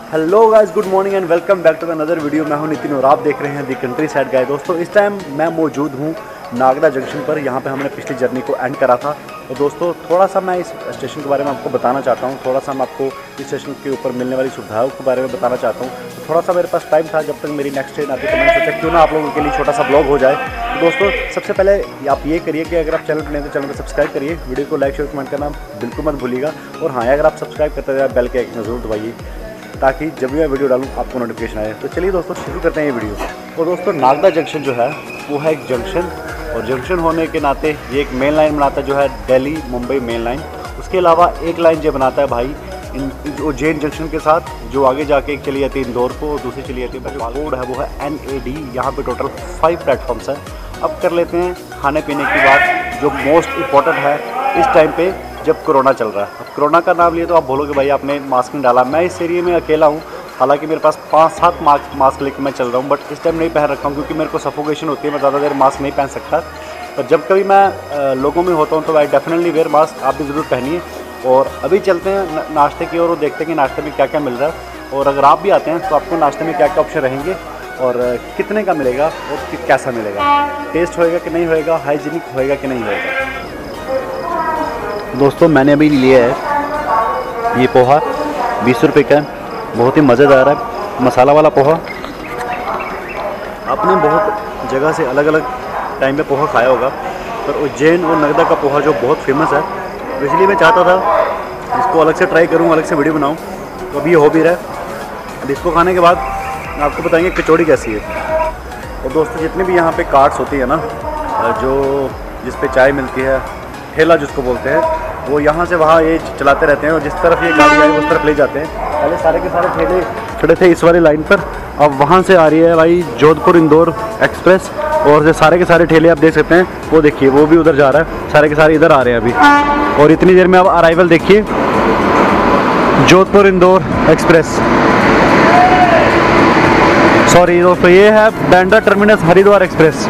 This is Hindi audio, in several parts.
Hello guys, good morning and welcome back to another video. मैं हूं नितिन और आप देख रहे हैं दी कंट्री साइड गाइड। दोस्तों इस टाइम मैं मौजूद हूं नागदा जंक्शन पर। यहां पे हमने पिछली जर्नी को एंड करा था। और दोस्तों थोड़ा सा मैं इस स्टेशन के बारे में आपको बताना चाहता हूं। थोड़ा सा मैं आपको इस स्टेशन के ऊपर मिलने वाली सुविधाओं के बारे में बताना चाहता हूं। तो थोड़ा सा मेरे पास टाइम था, जब तक मेरी नेक्स्ट ट्रेन आती तो मैंने सोचा क्यों ना आप लोगों के लिए छोटा सा ब्लॉग हो जाए। तो दोस्तों सबसे पहले आप ये करिए कि अगर आप चैनल पर नए तो चैनल को सब्सक्राइब करिए, वीडियो को लाइक शेयर कमेंट करना बिल्कुल मत भूलिएगा। और हाँ, अगर आप सब्सक्राइब करते हैं बेल के आइकन ज़रूर दबाइए ताकि जब भी मैं वीडियो डालूँ आपको नोटिफिकेशन आए। तो चलिए दोस्तों शुरू करते हैं ये वीडियो। और दोस्तों नागदा जंक्शन जो है वो है एक जंक्शन, और जंक्शन होने के नाते ये एक मेन लाइन बनाता है जो है दिल्ली मुंबई मेन लाइन। उसके अलावा एक लाइन जो बनाता है भाई उज्जैन जंक्शन के साथ, जो आगे जाके एक चली जाती है इंदौर को और दूसरी चली जाती है भोपाल। रोड है वो है NAD। यहाँ पे टोटल 5 प्लेटफॉर्म्स हैं। अब कर लेते हैं खाने पीने की बात, जो मोस्ट इम्पॉर्टेंट है इस टाइम पे जब कोरोना चल रहा है। अब कोरोना का नाम लिए तो आप बोलोगे भाई आपने मास्क नहीं डाला। मैं इस एरिया में अकेला हूँ, हालांकि मेरे पास 5-7 मास्क लेकर मैं चल रहा हूँ, बट इस टाइम नहीं पहन रखा हूँ क्योंकि मेरे को सफोकेशन होती है, मैं ज़्यादा देर मास्क नहीं पहन सकता। पर जब कभी मैं लोगों में होता हूँ तो आई डेफिनेटली वेयर मास्क। आप भी ज़रूर पहनिए। और अभी चलते हैं नाश्ते की ओर और देखते हैं कि नाश्ते में क्या क्या मिल रहा है। और अगर आप भी आते हैं तो आपको नाश्ते में क्या क्या ऑप्शन रहेंगे और कितने का मिलेगा और कैसा मिलेगा, टेस्ट होएगा कि नहीं होएगा, हाइजीनिक होएगा कि नहीं होएगा। दोस्तों मैंने अभी लिया है ये पोहा, 20 रुपये का, बहुत ही मज़ेदार है, मसाला वाला पोहा। आपने बहुत जगह से अलग अलग टाइम पे पोहा खाया होगा, पर उज्जैन और नगदा का पोहा जो बहुत फेमस है, तो इसलिए मैं चाहता था इसको अलग से ट्राई करूँ, अलग से वीडियो बनाऊँ। तो अभी ये हो भी रहा है। अब इसको खाने के बाद आपको बताएंगे कचौड़ी कैसी है। और दोस्तों जितने भी यहाँ पे कार्ट्स होती है ना, जो जिस पे चाय मिलती है, ठेला जिसको बोलते हैं, वो यहाँ से वहाँ ये चलाते रहते हैं और जिस तरफ ये गाड़ी आई उस तरफ ले जाते हैं। पहले सारे के सारे ठेले खड़े थे इस वाली लाइन पर, अब वहाँ से आ रही है भाई जोधपुर इंदौर एक्सप्रेस। और जो सारे के सारे ठेले आप देख सकते हैं, वो देखिए वो भी उधर जा रहा है, सारे के सारे इधर आ रहे हैं अभी। और इतनी देर में अब अराइवल देखिए, जोधपुर इंदौर एक्सप्रेस। सॉरी दोस्तों, ये है बांद्रा टर्मिनस हरिद्वार एक्सप्रेस।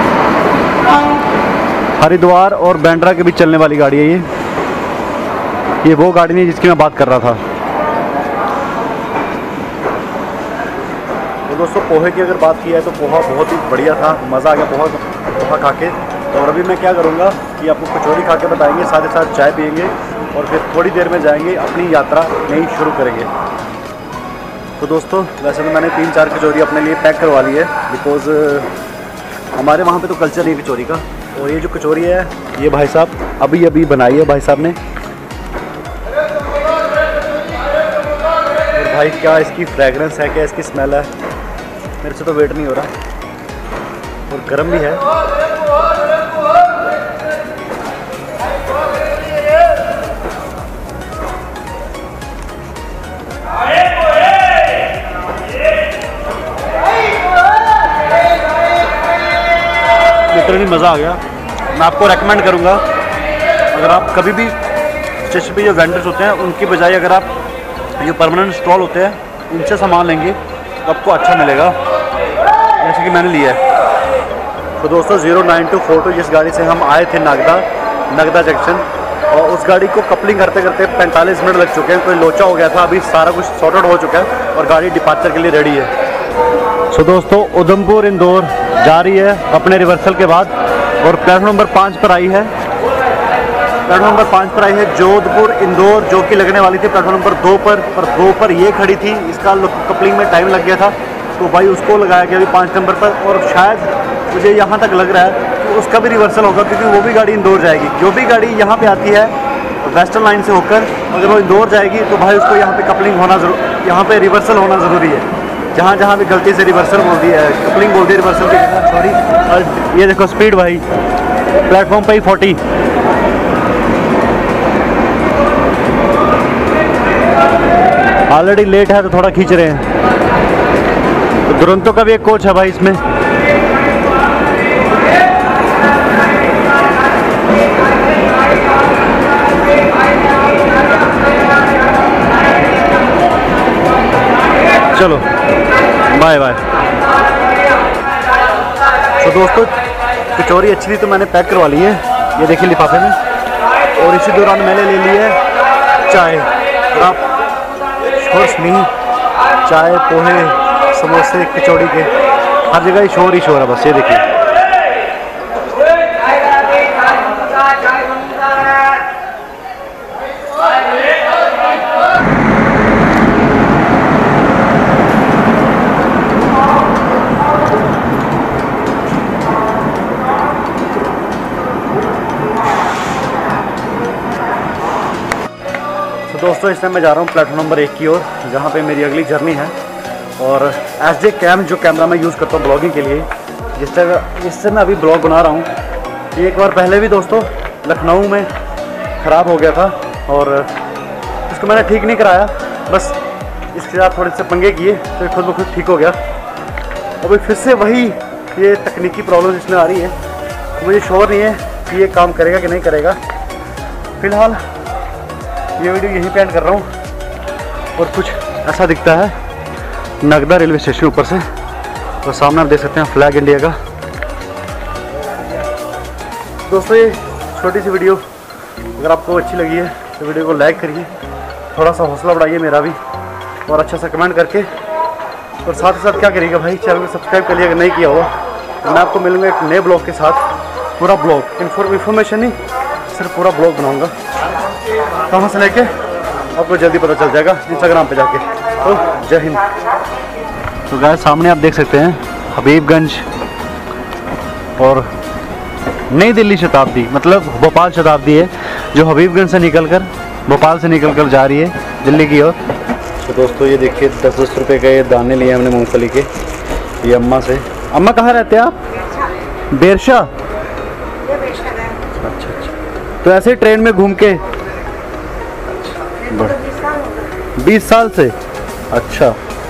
हरिद्वार और बांद्रा के बीच चलने वाली गाड़ी है ये वो गाड़ी नहीं जिसकी मैं बात कर रहा था। तो दोस्तों पोहे की अगर बात की है तो पोहा बहुत ही बढ़िया था, मज़ा आ गया पोहा खा के। और अभी मैं क्या करूँगा कि आपको कचौरी खा के बताएंगे, साथ ही साथ चाय पियेंगे और फिर थोड़ी देर में जाएंगे अपनी यात्रा नई शुरू करेंगे। तो दोस्तों वैसे तो मैंने 3-4 कचौरी अपने लिए पैक करवा ली है, बिकॉज़ हमारे वहाँ पे तो कल्चर नहीं है कचौरी का। और ये जो कचौरी है ये भाई साहब अभी बनाई है भाई साहब ने। और भाई क्या इसकी फ्रेगरेंस है, क्या इसकी स्मेल है, मेरे से तो वेट नहीं हो रहा। और गर्म भी है। लिटरली मज़ा आ गया। मैं आपको रेकमेंड करूँगा, अगर आप कभी भी स्टेशन पे जो वेंडर्स होते हैं उनकी बजाय अगर आप जो परमानेंट स्टॉल होते हैं उनसे सामान लेंगे तो आपको अच्छा मिलेगा, जैसे कि मैंने लिया है। तो दोस्तों 09242 जिस गाड़ी से हम आए थे नागदा जंक्शन, और उस गाड़ी को कपलिंग करते करते 45 मिनट लग चुके हैं। कोई लोचा हो गया था, अभी सारा कुछ सॉर्टेड हो चुका है और गाड़ी डिपार्चर के लिए रेडी है। सो दोस्तों उधमपुर इंदौर जा रही है अपने रिवर्सल के बाद, और प्लेटफॉर्म नंबर 5 पर आई है। प्लेटफॉर्म नंबर 5 पर आई है जोधपुर इंदौर, जो कि लगने वाली थी प्लेटफॉर्म नंबर 2 पर 2 पर ये खड़ी थी। इसका कपलिंग में टाइम लग गया था, तो भाई उसको लगाया गया अभी 5 नंबर पर। और शायद मुझे यहाँ तक लग रहा है कि उसका भी रिवर्सल होगा, क्योंकि वो भी गाड़ी इंदौर जाएगी। जो भी गाड़ी यहाँ पे आती है वेस्टर्न लाइन से होकर, अगर वो इंदौर जाएगी तो भाई उसको यहाँ पे कपलिंग होना यहाँ पे रिवर्सल होना ज़रूरी है। जहाँ जहाँ भी गलती से रिवर्सल बोल दी है, कपलिंग बोल दी है रिवर्सल की जगह, सॉरी। और ये देखो स्पीड भाई प्लेटफॉर्म पे ही 40। ऑलरेडी लेट है तो थोड़ा खींच रहे हैं। तो दुरंतो का भी एक कोच है भाई इसमें। चलो बाय बाय। तो दोस्तों कचौरी अच्छी थी तो मैंने पैक करवा ली है, ये देखिए लिफाफे में। और इसी दौरान मैंने ले ली है चाय। और आप श्योर नहीं चाय, पोहे, समोसे, कचौड़ी के, हर जगह ही शोर है बस। ये देखिए तो दोस्तों इस टाइम मैं जा रहा हूँ प्लेटफॉर्म नंबर 1 की ओर, जहाँ पे मेरी अगली जर्नी है। और SD कैम जो कैमरा मैं यूज़ करता हूँ ब्लॉगिंग के लिए, जिससे मैं अभी ब्लॉग बना रहा हूँ। एक बार पहले भी दोस्तों लखनऊ में ख़राब हो गया था और इसको मैंने ठीक नहीं कराया, बस इसके साथ थोड़े से पंगे किए तो ये खुद ब खुद ठीक हो गया। अभी फिर से वही ये तकनीकी प्रॉब्लम इसमें आ रही है, तो मुझे श्योर नहीं है कि ये काम करेगा कि नहीं करेगा। फ़िलहाल ये वीडियो यहीं पे एंड कर रहा हूँ। और कुछ ऐसा दिखता है नगदा रेलवे स्टेशन ऊपर से, और सामने आप देख सकते हैं फ्लैग इंडिया का। दोस्तों ये छोटी सी वीडियो अगर आपको अच्छी लगी है तो वीडियो को लाइक करिए, थोड़ा सा हौसला बढ़ाइए मेरा भी, और अच्छा सा कमेंट करके। और साथ ही साथ क्या करिएगा भाई, चैनल को सब्सक्राइब करिए अगर नहीं किया हुआ। तो मैं आपको मिलूँगा एक नए ब्लॉग के साथ, पूरा ब्लॉग इन्फॉर्मेशन नहीं, सिर्फ पूरा ब्लॉग बनाऊँगा। कहाँ से लेके आपको जल्दी पता चल जाएगा इंस्टाग्राम पे जाके। तो जय हिंद। तो गाइस सामने आप देख सकते हैं हबीबगंज और नई दिल्ली शताब्दी, मतलब भोपाल शताब्दी है, जो हबीबगंज से निकलकर भोपाल से निकलकर जा रही है दिल्ली की ओर। तो दोस्तों ये देखिए 10-10 रुपये के दाने लिए हमने मूंगफली के, ये अम्मा से। अम्मा कहाँ रहते हैं आप? बेरशा। अच्छा। तो ऐसे ही ट्रेन में घूम के 20 साल से। अच्छा,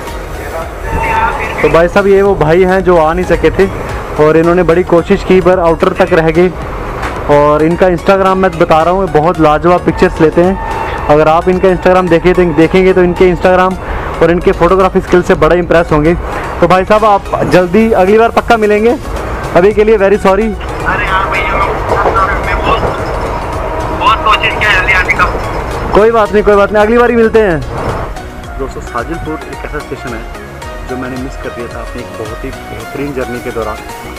तो भाई साहब ये वो भाई हैं जो आ नहीं सके थे और इन्होंने बड़ी कोशिश की पर आउटर तक रह गए। और इनका इंस्टाग्राम मैं बता रहा हूँ बहुत लाजवाब पिक्चर्स लेते हैं। अगर आप इनका इंस्टाग्राम देखेंगे तो इनके इंस्टाग्राम और इनके फोटोग्राफी स्किल से बड़ा इंप्रेस होंगे। तो भाई साहब आप जल्दी अगली बार पक्का मिलेंगे, अभी के लिए वेरी सॉरी। अरे यार भैया बहुत कोशिश किया जल्दी आने का। कोई बात नहीं, अगली बार ही मिलते हैं। दोस्तों साजिलपुर एक ऐसा स्टेशन है जो मैंने मिस कर दिया था अपनी एक बहुत ही बेहतरीन जर्नी के दौरान।